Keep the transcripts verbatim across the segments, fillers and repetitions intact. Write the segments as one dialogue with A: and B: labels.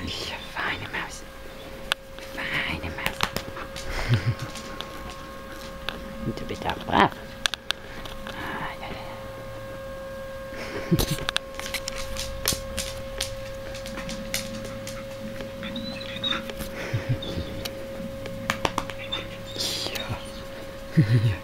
A: Ja, feine Maus. Feine Maus. Und du bist auch brav. Ah, ja, ja. Ja.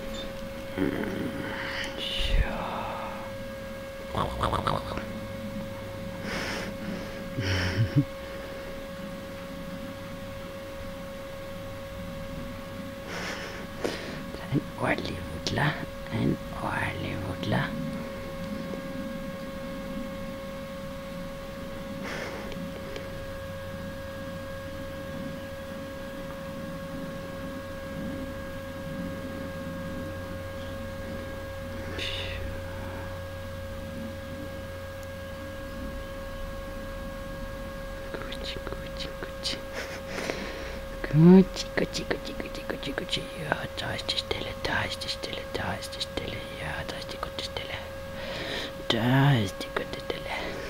A: Ein Orlivudler, ein Orlivudler. Gucci, Gucci, Gucci. Gucci, Gucci, Gucci, Gucci, Gucci, Gucci. Ja, da ist die Stelle, da ist die Stelle, da ist die Stelle. Ja, da ist die gute Stelle. Da ist die gute Stelle.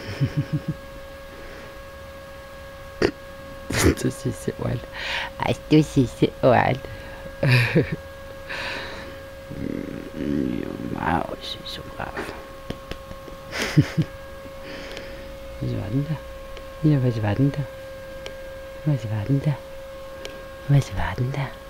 A: Du süße Ohren. Weißt du, süße Ohren. Ja, Maus ist so brav. Was war denn da? Ja, was war denn da? Was war denn da? Was war denn da?